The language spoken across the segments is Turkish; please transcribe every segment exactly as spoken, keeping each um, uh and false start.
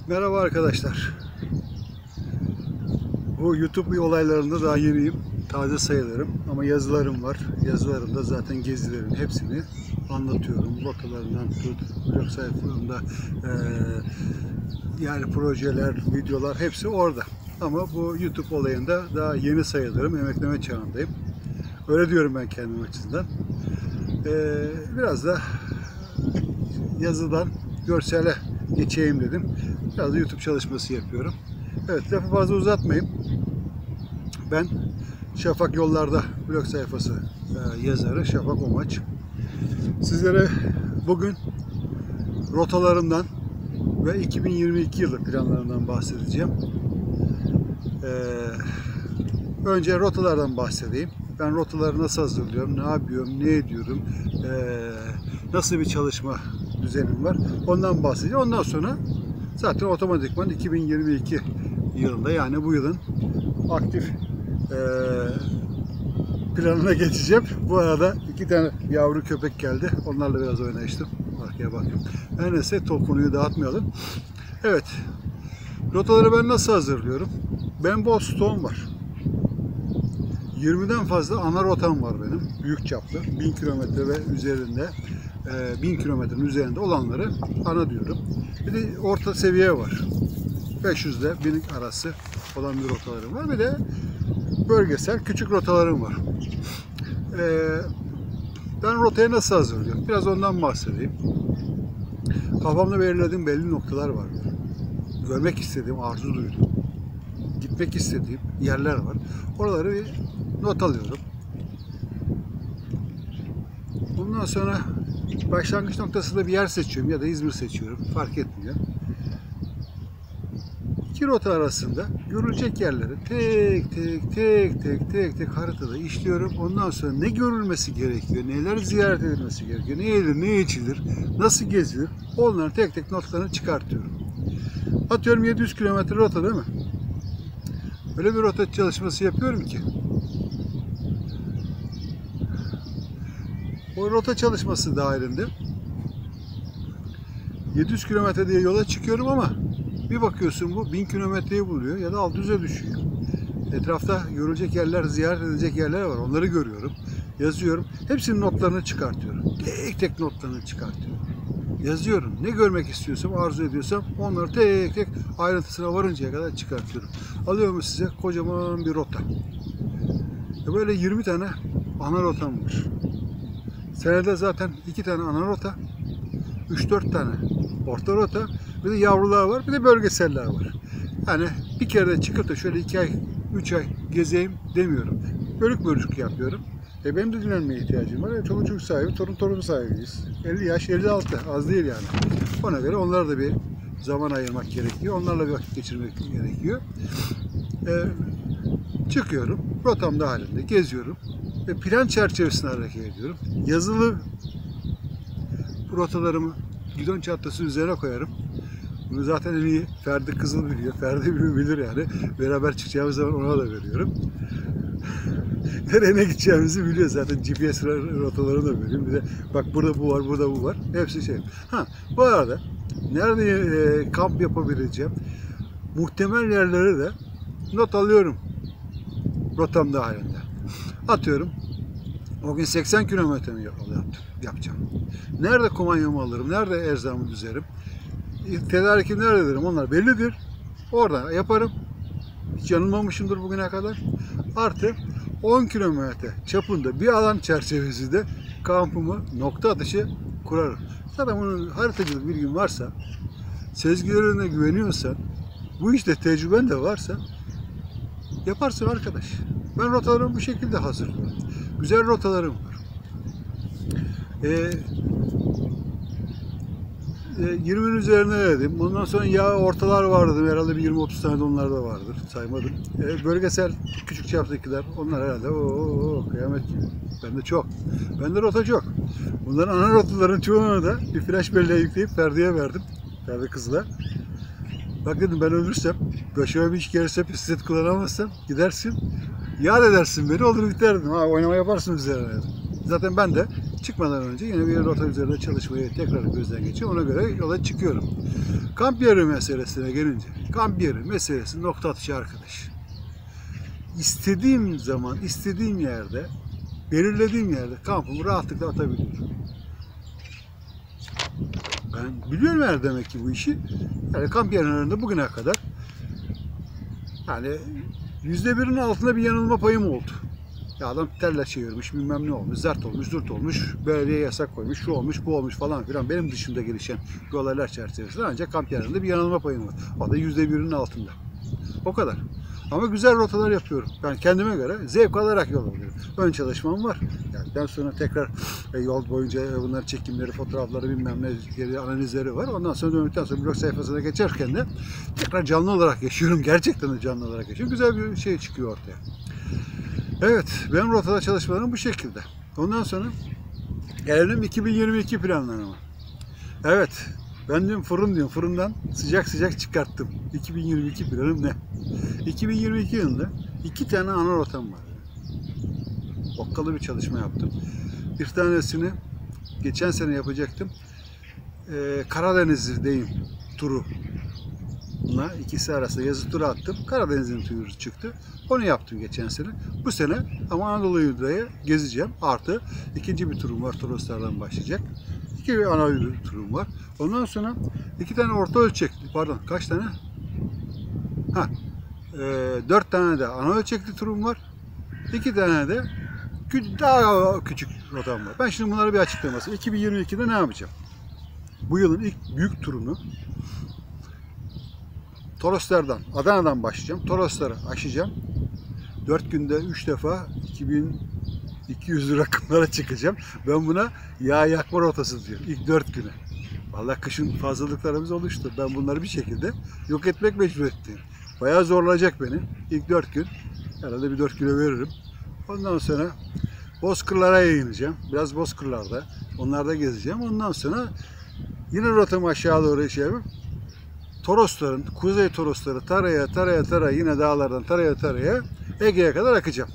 Merhaba arkadaşlar. Bu YouTube olaylarında daha yeniyim. Taze sayılırım ama yazılarım var. Yazılarımda zaten gezilerin hepsini anlatıyorum. Rotalarından tut, blog sayfalarımda e, yani projeler, videolar hepsi orada. Ama bu YouTube olayında daha yeni sayılırım. Emekleme çağındayım. Öyle diyorum ben kendim açısından. E, biraz da yazıdan görsele geçeyim dedim. Biraz da YouTube çalışması yapıyorum. Evet, lafı fazla uzatmayayım. Ben Şafak Yollarda blog sayfası e, yazarı Şafak Omaç. Sizlere bugün rotalarından ve iki bin yirmi iki yılı planlarından bahsedeceğim. E, önce rotalardan bahsedeyim. Ben rotaları nasıl hazırlıyorum, ne yapıyorum, ne ediyorum, e, nasıl bir çalışma düzenim var, ondan bahsedeceğim. Ondan sonra zaten otomatikman iki bin yirmi iki yılında, yani bu yılın aktif e, planına geçeceğim. Bu arada iki tane yavru köpek geldi. Onlarla biraz oynaştım. Arkaya bakayım. Her neyse, konuyu dağıtmayalım. Evet. Rotaları ben nasıl hazırlıyorum? Ben bol stoğum var. yirmiden fazla ana rotam var benim. Büyük çaplı. bin kilometre ve üzerinde, bin kilometrenin üzerinde olanları ana diyorum. Bir de orta seviye var. beş yüz ile bin arası olan bir rotalarım var. Bir de bölgesel küçük rotalarım var. Ben rotayı nasıl hazırlıyorum? Biraz ondan bahsedeyim. Kafamda belirlediğim belli noktalar var. Görmek istediğim, arzu duyduğum, gitmek istediğim yerler var. Oraları bir not alıyorum. Bundan sonra başlangıç noktasında bir yer seçiyorum ya da İzmir seçiyorum. Fark etmiyor. İki rota arasında görülecek yerleri tek tek tek tek tek tek haritada işliyorum. Ondan sonra ne görülmesi gerekiyor, neler ziyaret edilmesi gerekiyor, ne yenir, ne içilir, nasıl gezilir, onların tek tek notlarını çıkartıyorum. Atıyorum yedi yüz kilometre rota değil mi? Öyle bir rota çalışması yapıyorum ki o rota çalışması dahilinde yedi yüz kilometre diye yola çıkıyorum ama bir bakıyorsun bu bin kilometreyi buluyor ya da altı yüze düşüyor. Etrafta görülecek yerler, ziyaret edilecek yerler var. Onları görüyorum, yazıyorum. Hepsinin notlarını çıkartıyorum. Tek tek notlarını çıkartıyorum. Yazıyorum. Ne görmek istiyorsam, arzu ediyorsam onları tek tek ayrıntısına varıncaya kadar çıkartıyorum. Alıyorum size kocaman bir rota. Böyle yirmi tane ana rotam var. Senede zaten iki tane ana rota, üç dört tane orta rota, bir de yavrular var, bir de bölgeseller var. Yani bir kere de çıkıp da şöyle iki ay, üç ay gezeyim demiyorum. Bölük bölük yapıyorum. E benim de dinlenmeye ihtiyacım var. E, çoluk çocuk sahibi, torun torun sahibiyiz. elli yaş, elli altı, az değil yani. Ona göre onlara da bir zaman ayırmak gerekiyor. Onlarla bir vakit geçirmek gerekiyor. E, çıkıyorum, rotam dahilinde geziyorum. Ve plan çerçevesinde hareket ediyorum. Yazılı rotalarımı gidon çantası üzerine koyarım. Bunu zaten en iyi Ferdi Kızıl biliyor. Ferdi bilir yani. Beraber çıkacağımız zaman ona da veriyorum. Nereye ne gideceğimizi biliyor zaten. G P S rotalarını da veriyorum. Bir de bak burada bu var, burada bu var. Hepsi şey. Ha, bu arada nerede e, kamp yapabileceğim muhtemel yerleri de not alıyorum rotam dahilinde. Atıyorum. O gün seksen kilometre mi yapacağım? Nerede kumanyamı alırım? Nerede erzağımı düzerim? Tedarikim nerede derim? Onlar bellidir. Orada yaparım. Hiç yanılmamışımdır bugüne kadar. Artı on kilometre çapında bir alan çerçevesinde kampımı nokta atışı kurarım. Zaten bunun haritacılık bilgin varsa, sezgilerine güveniyorsan, bu işte tecrüben de varsa yaparsın arkadaş. Ben rotalarımı bu şekilde hazırlıyorum. Güzel rotalarım var. Ee, yirminin üzerine dedim. Ondan sonra ya ortalar vardı. Herhalde bir yirmi otuz tane de onlar da vardır. Saymadım. E, bölgesel küçük çaptakiler. Onlar herhalde o kıyamet gibi. Bende çok. Bende rota çok. Bunların ana rotaların çoğunu da bir flash belleğe yükleyip Ferdi'ye verdim. Ferdi Kızıl'a. Bak dedim, ben ölürsem, başıma bir iş gelirse, bisiklet kullanamazsam gidersin. Yad edersin beni, olur biter dedim. Ha, oynama yaparsın üzerine dedim. Zaten ben de Çıkmadan önce yine bir rota üzerinde çalışmayı tekrar gözden geçiriyorum. Ona göre yola çıkıyorum. Kamp yeri meselesine gelince, kamp yeri meselesi nokta atışı arkadaş. İstediğim zaman, istediğim yerde, belirlediğim yerde kampımı rahatlıkla atabiliyorum. Ben biliyorum her demek ki bu işi. Yani kamp yerlerinde bugüne kadar yani yüzde birin altında bir yanılma payım oldu. Ya adam terle çevirmiş, bilmem ne olmuş, zart olmuş, zurt olmuş, belediye yasak koymuş, şu olmuş, bu olmuş falan filan. Benim dışımda gelişen bu olaylar çerçevesinde ancak kamp yerlerinde bir yanılma payım var. O da yüzde birinin altında. O kadar. Ama güzel rotalar yapıyorum. Ben kendime göre zevk alarak yol alıyorum. Ön çalışmam var. Geldikten sonra tekrar e, yol boyunca bunların çekimleri, fotoğrafları, bilmem ne analizleri var. Ondan sonra döndükten sonra blog sayfasına geçerken de tekrar canlı olarak yaşıyorum. Gerçekten de canlı olarak yaşıyorum. Güzel bir şey çıkıyor ortaya. Evet, benim rotada çalışmalarım bu şekilde. Ondan sonra gelelim iki bin yirmi iki planlarıma. Evet, ben diyorum fırın diyorum. Fırından sıcak sıcak çıkarttım. iki bin yirmi iki planım ne? iki bin yirmi iki yılında iki tane ana rotam var. Okkalı bir çalışma yaptım. Bir tanesini geçen sene yapacaktım. Ee, Karadeniz'deyim turu. Bunlar ikisi arasında yazı turu attım. Karadeniz'in turu çıktı. Onu yaptım geçen sene. Bu sene ama Anadolu'yu gezeceğim. Artı ikinci bir turum var. Toroslardan başlayacak. İki bir ana bir turum var. Ondan sonra iki tane orta ölçekli, pardon kaç tane? Ha, e, dört tane de ana ölçekli turum var. İki tane de daha küçük rotam var. Ben şimdi bunları bir açıklaması. iki bin yirmi ikide ne yapacağım? Bu yılın ilk büyük turunu Toroslardan, Adana'dan başlayacağım. Torosları aşacağım. dört günde üç defa iki bin iki yüz rakımlara çıkacağım. Ben buna yağ yakma rotası diyorum. İlk dört güne. Vallahi kışın fazlalıklarımız oluştu. Ben bunları bir şekilde yok etmek mecburiyetindeyim. Bayağı zorlayacak beni. İlk dört gün. Herhalde bir dört kilo veririm. Ondan sonra Bozkırlara yayınlayacağım. Biraz Bozkırlarda. Onlarda gezeceğim. Ondan sonra yine rotamı aşağı doğru şey yapayım. Torosların, Kuzey Torosları taraya taraya taraya yine dağlardan taraya taraya Ege'ye kadar akacağım.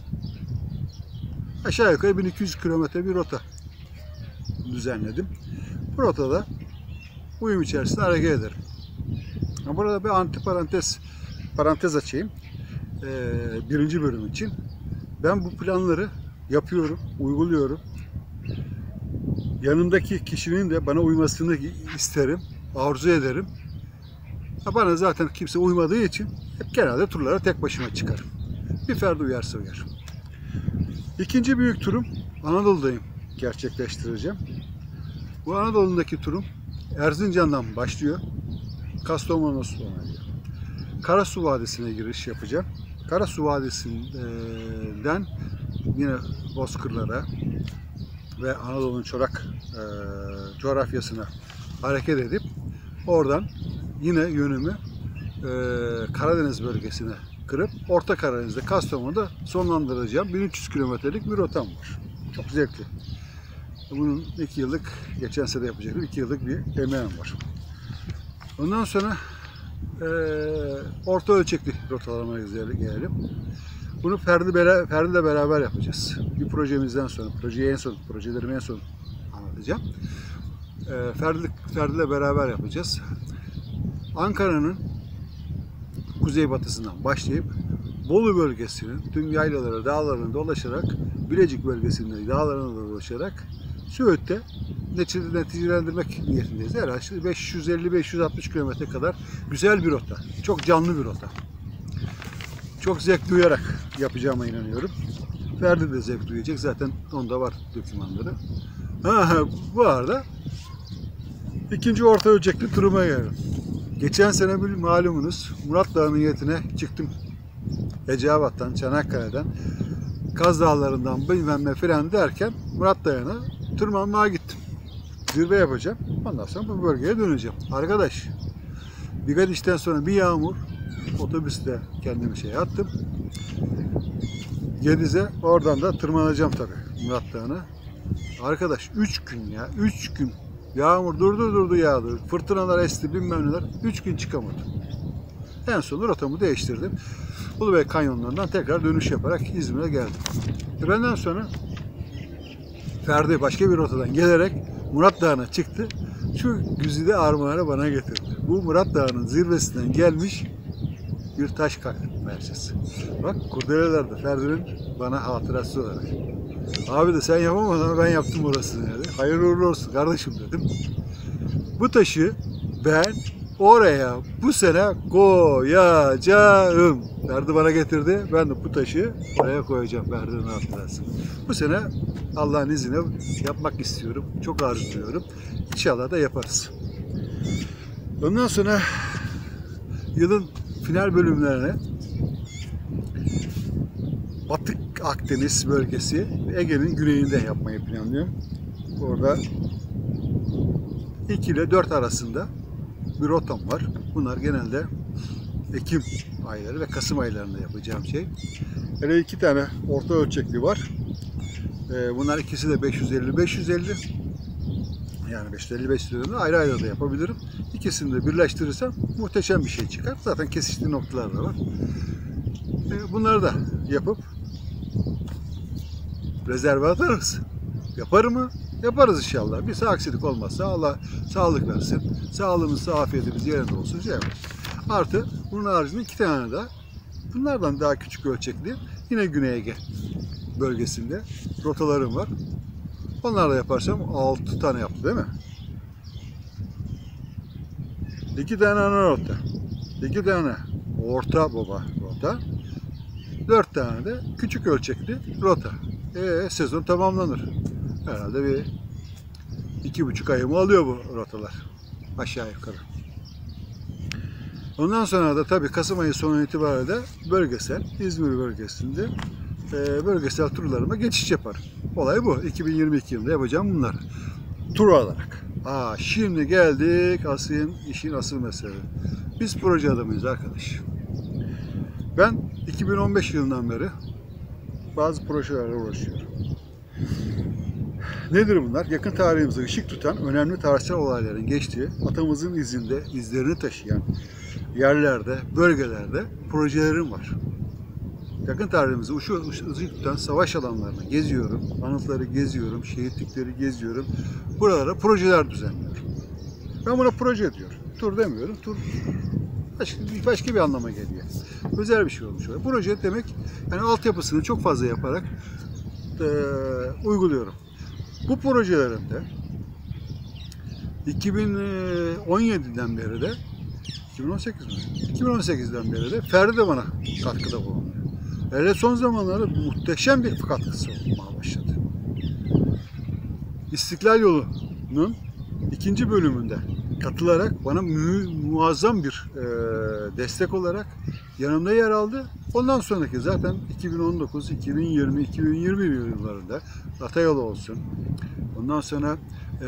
Aşağı yukarı bin iki yüz kilometre bir rota düzenledim. Bu rotada uyum içerisinde hareket ederim. Burada bir antiparantez parantez açayım. Ee, birinci bölüm için. Ben bu planları yapıyorum, uyguluyorum. Yanımdaki kişinin de bana uymasını isterim, arzu ederim. Bana zaten kimse uymadığı için hep genelde turlara tek başıma çıkarım. Bir ferdi uyarsa uyar. İkinci büyük turum Anadolu'dayım gerçekleştireceğim. Bu Anadolu'daki turum Erzincan'dan başlıyor. Kastamonu sonra diyor. Karasu Vadisi'ne giriş yapacağım. Karasu Vadisi'nden yine Bozkırlara ve Anadolu'nun çorak e, coğrafyasına hareket edip oradan yine yönümü e, Karadeniz bölgesine kırıp Orta Karadeniz'de Kastamonu'da sonlandıracağım. bin üç yüz kilometrelik bir rotam var. Çok zevkli. Bunun iki yıllık, geçen sene yapacaktım, iki yıllık bir emeğim var. Ondan sonra e, orta ölçekli rotalamaya gelelim. Bunu Ferdi, Ferdi ile beraber yapacağız. Bir projemizden sonra, projeyi en son, projelerimi en son anlatacağım. E, Ferdi, Ferdi ile beraber yapacağız. Ankara'nın kuzeybatısından başlayıp Bolu bölgesinin tüm yaylalara, dağlarına dolaşarak, Bilecik bölgesinde dağlarına dolaşarak Söğüt'te neticelendirmek niyetindeyiz. Herhalde beş yüz elli beş yüz altmış kilometre kadar güzel bir rota. Çok canlı bir rota. Çok zevk duyarak yapacağıma inanıyorum. Ferdi de zevk duyacak. Zaten onda var dokümanları. Ha, bu arada ikinci orta ölçekli turuma geldim. Geçen sene bir malumunuz Murat Dağı'nın niyetine çıktım. Eceabat'tan, Çanakkale'den, Kaz Dağları'ndan bilmem ne filan derken Murat Dağı'na tırmanmaya gittim. Zirve yapacağım. Ondan sonra bu bölgeye döneceğim. Arkadaş, birkaç işten sonra bir yağmur, otobüste kendimi şeye attım. Gediz'e, oradan da tırmanacağım tabii Murat Dağı'na. Arkadaş üç gün ya, üç gün. Yağmur durdu durdu yağdı. Fırtınalar esti bilmem neler. üç gün çıkamadım. En sonunda rotamı değiştirdim. Ulubey Kanyonlarından tekrar dönüş yaparak İzmir'e geldim. E benden sonra Ferdi başka bir rotadan gelerek Murat Dağı'na çıktı. Şu güzide armağanı bana getirdi. Bu Murat Dağı'nın zirvesinden gelmiş bir taş parçası. Bak kurdelelerde Ferdi'nin bana hatırası olarak. Abi de sen yapamadın ama ben yaptım orasını dedi. Hayırlı uğurlu olsun kardeşim dedim. Bu taşı ben oraya bu sene koyacağım. Ferdi bana getirdi. Ben de bu taşı oraya koyacağım Ferdi'nin hatırası. Bu sene Allah'ın izniyle yapmak istiyorum. Çok arzuluyorum. İnşallah da yaparız. Ondan sonra yılın final bölümlerine Batı Akdeniz bölgesi ve Ege'nin güneyinde yapmayı planlıyorum. Orada iki ile dört arasında bir rotam var. Bunlar genelde Ekim ayları ve Kasım aylarında yapacağım şey. Hele iki tane orta ölçekli var. Bunlar ikisi de beş yüz elli beş yüz elli. Yani beş yüz elli beş yüz elli ayrı ayrı da yapabilirim. İkisini de birleştirirsem muhteşem bir şey çıkar. Zaten kesiştiği noktalar da var. Bunları da yapıp rezerve atarız. Yapar mı? Yaparız inşallah. Bir aksilik olmazsa Allah sağlık versin. Sağlığımız, afiyetimiz yerinde olsun. Şey yaparız. Artı bunun haricinde iki tane daha bunlardan daha küçük ölçekli yine Güney Ege bölgesinde rotalarım var. Onları da yaparsam altı tane yaptı değil mi? iki tane ana rota. iki tane orta baba rota. dört tane de küçük ölçekli rota. Ee, sezon tamamlanır. Herhalde bir iki buçuk ayımı alıyor bu rotalar. Aşağı yukarı. Ondan sonra da tabii Kasım ayı sonu itibariyle de bölgesel, İzmir bölgesinde e, bölgesel turlarıma geçiş yaparım. Olay bu. iki bin yirmi iki yılında yapacağım bunlar. Tur olarak. Aa, şimdi geldik asıl işin asıl mesele. Biz proje adamıyız arkadaş. Ben iki bin on beş yılından beri bazı projelerle uğraşıyorum. Nedir bunlar? Yakın tarihimize ışık tutan önemli tarihsel olayların geçtiği, atamızın izinde izlerini taşıyan yerlerde, bölgelerde projelerim var. Yakın tarihimize ışık tutan savaş alanlarını geziyorum, anıtları geziyorum, şehitlikleri geziyorum. Buralara projeler düzenliyorum. Ben buna proje diyorum. Tur demiyorum. Tur başka, başka bir anlama geliyor. Özel bir şey olmuş oluyor. Proje demek yani altyapısını çok fazla yaparak e, uyguluyorum. Bu projelerimde iki bin on yedi'den beri de iki bin on sekiz mi? iki bin on sekiz'den beri de Ferdi de bana katkıda bulunuyor. Hele son zamanlarda muhteşem bir katkısı olmaya başladı. İstiklal Yolu'nun ikinci bölümünde katılarak bana mu muazzam bir e, destek olarak yanımda yer aldı. Ondan sonraki zaten iki bin on dokuz, iki bin yirmi, iki bin yirmi bir yıllarında Atayolu olsun. Ondan sonra e,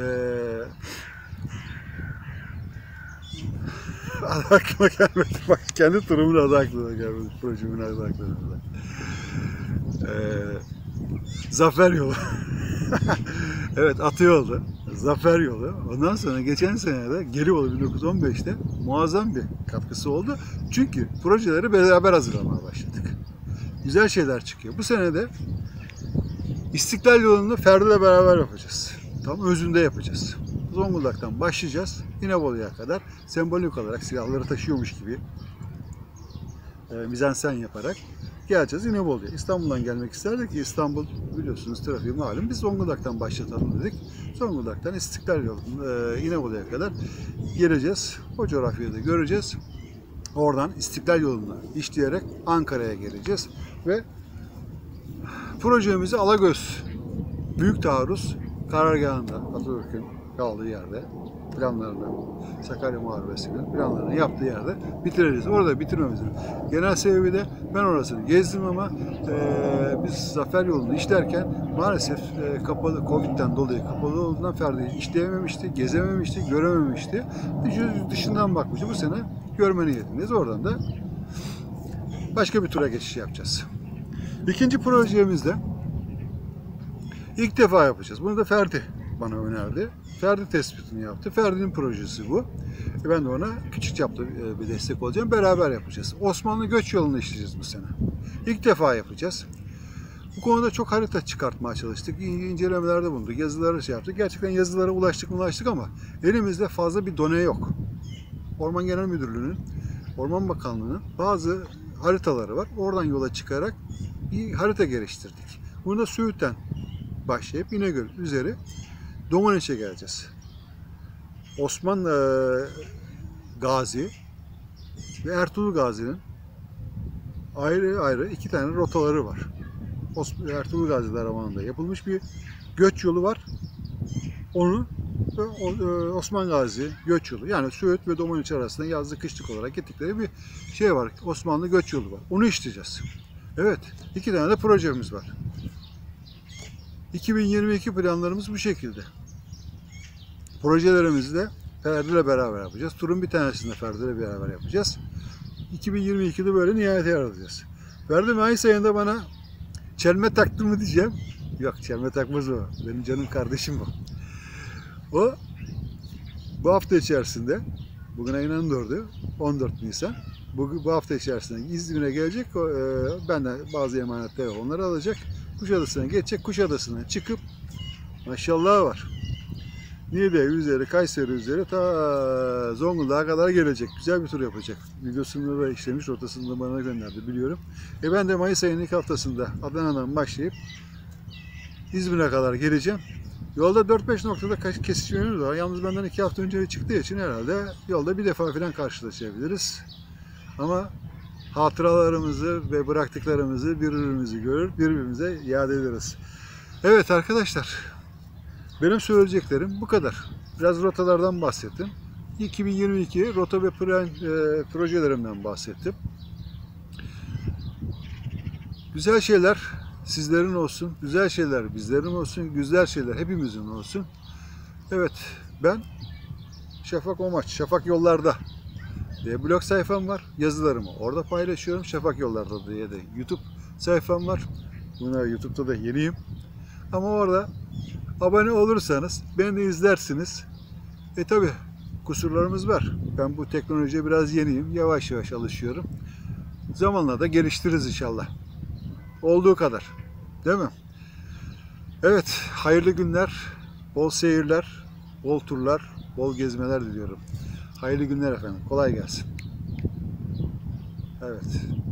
adı aklıma gelmedi. Bak kendi turumun adı aklıma gelmedi. Projemin adı aklıma gelmedi. E, Zafer Yolu. Evet, Atayolu. Zafer Yolu. Ondan sonra geçen sene de Gelibolu bin dokuz yüz on beş'te muazzam bir katkısı oldu. Çünkü projeleri beraber hazırlamaya başladık. Güzel şeyler çıkıyor. Bu sene de İstiklal Yolu'nu Ferdi'yle beraber yapacağız. Tam özünde yapacağız. Zonguldak'tan başlayacağız. İnebolu'ya kadar sembolik olarak silahları taşıyormuş gibi e, mizansen yaparak geleceğiz İnebolu'ya. İstanbul'dan gelmek isterdik ki İstanbul biliyorsunuz trafiği malum. Biz Zonguldak'tan başlatalım dedik. Zonguldak'tan İstiklal Yolu'nun e, İnebolu'ya kadar geleceğiz. O coğrafyayı da göreceğiz. Oradan İstiklal Yolu'na işleyerek Ankara'ya geleceğiz ve projemizi Alagöz Büyük Taarruz karargahında Atatürk'ün kaldığı yerde planlarını, Sakarya Muharebesi'nin planlarını yaptığı yerde bitireceğiz. Orada bitirmemizin genel sebebi de ben orasını gezdim ama e, biz Zafer Yolu'nu işlerken maalesef e, kapalı, Covid'den dolayı kapalı olduğundan Ferdi işleyememişti, gezememişti, görememişti. Dışından bakmıştı. Bu sene görme niyetindeyiz. Oradan da başka bir tura geçiş yapacağız. İkinci projemizde ilk defa yapacağız. Bunu da Ferdi bana önerdi. Ferdi tespitini yaptı. Ferdi'nin projesi bu. Ben de ona küçük çaplı bir destek olacağım. Beraber yapacağız. Osmanlı göç yolunu işleyeceğiz bu sene. İlk defa yapacağız. Bu konuda çok harita çıkartmaya çalıştık. İncelemelerde bulunduk. Yazıları şey yaptık. Gerçekten yazılara ulaştık ulaştık ama elimizde fazla bir done yok. Orman Genel Müdürlüğü'nün, Orman Bakanlığı'nın bazı haritaları var. Oradan yola çıkarak bir harita geliştirdik. Bunu da Söğüt'ten başlayıp İnegöl üzeri Domaniç'e geleceğiz. Osman e, Gazi ve Ertuğrul Gazi'nin ayrı ayrı iki tane rotaları var. Osman, Ertuğrul Gazi zamanında yapılmış bir göç yolu var. Onu Osman Gazi göç yolu, yani Söğüt ve Domaniç arasında yazlık kışlık olarak gittikleri bir şey var. Osmanlı göç yolu var. Onu işleyeceğiz. Evet, iki tane de projemiz var. iki bin yirmi iki planlarımız bu şekilde. Projelerimizi de Ferdi ile beraber yapacağız. Turun bir tanesini de Ferdi ile beraber yapacağız. iki bin yirmi ikide böyle nihayete yarayacağız. Ferdi Mayıs ayında bana çelme taktı mı diyeceğim. Yok, çelme takmaz o. Benim canım kardeşim bu. O bu hafta içerisinde, bugün ayın on dördü, on dört Nisan, bu, bu hafta içerisinde İzmir'e gelecek. O, e, benden bazı emanetler var, onları alacak. Kuşadası'na geçecek. Kuşadası'na çıkıp maşallah var. Niğde üzeri, Kayseri üzeri ta Zonguldak'a kadar gelecek. Güzel bir tur yapacak. Videosunu ve işlemiş, rotasını da bana gönderdi, biliyorum. E ben de Mayıs ayının ilk haftasında Adana'dan başlayıp İzmir'e kadar geleceğim. Yolda dört beş noktada kesici yönümüz var. Yalnız benden iki hafta önce çıktığı için herhalde yolda bir defa falan karşılaşabiliriz. Ama hatıralarımızı ve bıraktıklarımızı birbirimizi görür, birbirimize iade ederiz. Evet arkadaşlar, benim söyleyeceklerim bu kadar. Biraz rotalardan bahsettim. iki bin yirmi iki rota ve projelerimden bahsettim. Güzel şeyler sizlerin olsun, güzel şeyler bizlerin olsun, güzel şeyler hepimizin olsun. Evet, ben Şafak Omaç, Şafak Yollarda diye blog sayfam var. Yazılarımı orada paylaşıyorum. Şafak Yollarda diye de YouTube sayfam var. Buna YouTube'da da yeniyim. Ama orada abone olursanız, beni de izlersiniz. E tabi kusurlarımız var. Ben bu teknolojiye biraz yeniyim. Yavaş yavaş alışıyorum. Zamanla da geliştiririz inşallah. Olduğu kadar. Değil mi? Evet, hayırlı günler, bol seyirler, bol turlar, bol gezmeler diliyorum. Hayırlı günler efendim. Kolay gelsin. Evet.